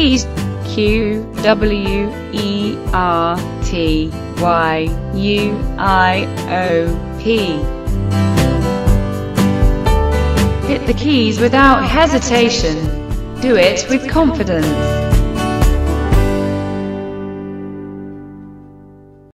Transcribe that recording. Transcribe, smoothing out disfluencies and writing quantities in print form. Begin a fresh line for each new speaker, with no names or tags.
keys: QWERTYUIOP. Hit the keys without hesitation. Do it with confidence.